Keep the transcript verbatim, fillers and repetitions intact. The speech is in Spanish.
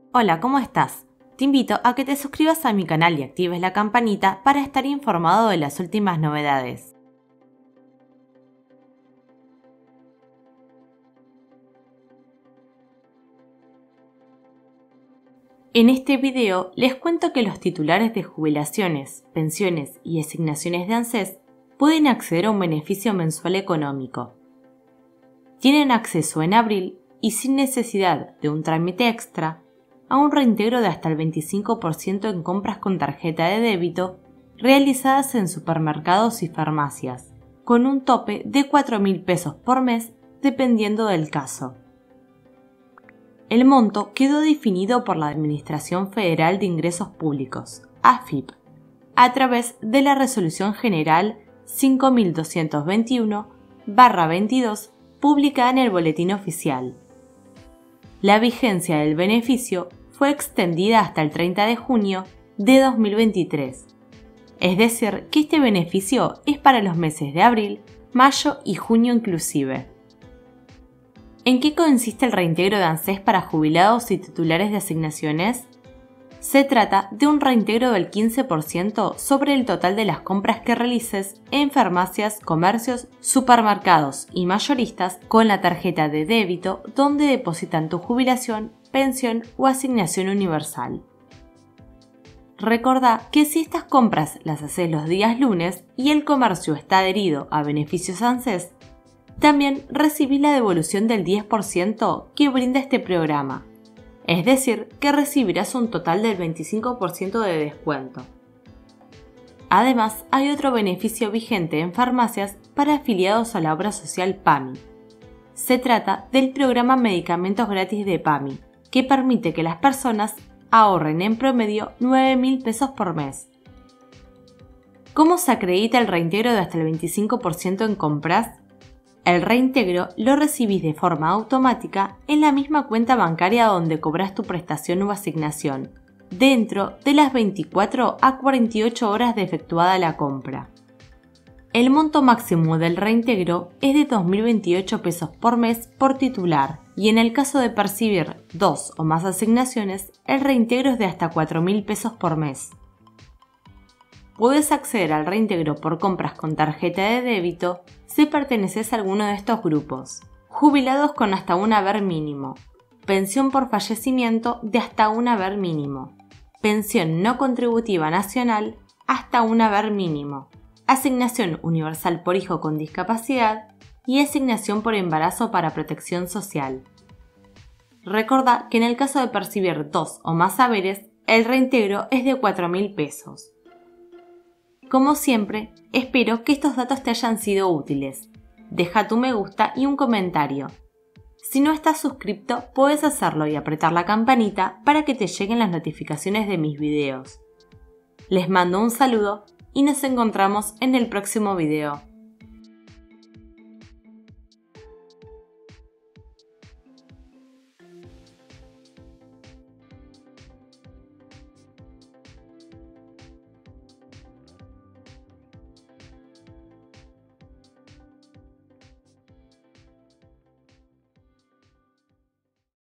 Hola, ¿cómo estás? Te invito a que te suscribas a mi canal y actives la campanita para estar informado de las últimas novedades. En este video les cuento que los titulares de jubilaciones, pensiones y asignaciones de ANSES pueden acceder a un beneficio mensual económico. Tienen acceso en abril y sin necesidad de un trámite extra a un reintegro de hasta el veinticinco por ciento en compras con tarjeta de débito realizadas en supermercados y farmacias, con un tope de cuatro mil pesos por mes dependiendo del caso. El monto quedó definido por la Administración Federal de Ingresos Públicos, A F I P, a través de la Resolución General cinco mil doscientos veintiuno barra veintidós publicada en el Boletín Oficial. La vigencia del beneficio fue extendida hasta el treinta de junio de dos mil veintitrés, es decir, que este beneficio es para los meses de abril, mayo y junio inclusive. ¿En qué consiste el reintegro de ANSES para jubilados y titulares de asignaciones? Se trata de un reintegro del quince por ciento sobre el total de las compras que realices en farmacias, comercios, supermercados y mayoristas con la tarjeta de débito donde depositan tu jubilación, pensión o asignación universal. Recordá que si estas compras las haces los días lunes y el comercio está adherido a beneficios ANSES, también recibís la devolución del diez por ciento que brinda este programa. Es decir, que recibirás un total del veinticinco por ciento de descuento. Además, hay otro beneficio vigente en farmacias para afiliados a la obra social PAMI. Se trata del programa Medicamentos Gratis de PAMI, que permite que las personas ahorren en promedio nueve mil pesos por mes. ¿Cómo se acredita el reintegro de hasta el veinticinco por ciento en compras? El reintegro lo recibís de forma automática en la misma cuenta bancaria donde cobras tu prestación o asignación, dentro de las veinticuatro a cuarenta y ocho horas de efectuada la compra. El monto máximo del reintegro es de dos mil veintiocho pesos por mes por titular y en el caso de percibir dos o más asignaciones, el reintegro es de hasta cuatro mil pesos por mes. Puedes acceder al reintegro por compras con tarjeta de débito si perteneces a alguno de estos grupos. Jubilados con hasta un haber mínimo. Pensión por fallecimiento de hasta un haber mínimo. Pensión no contributiva nacional hasta un haber mínimo. Asignación universal por hijo con discapacidad y asignación por embarazo para protección social. Recordá que en el caso de percibir dos o más haberes, el reintegro es de cuatro mil pesos. Como siempre, espero que estos datos te hayan sido útiles. Deja tu me gusta y un comentario. Si no estás suscrito, puedes hacerlo y apretar la campanita para que te lleguen las notificaciones de mis videos. Les mando un saludo y nos encontramos en el próximo video.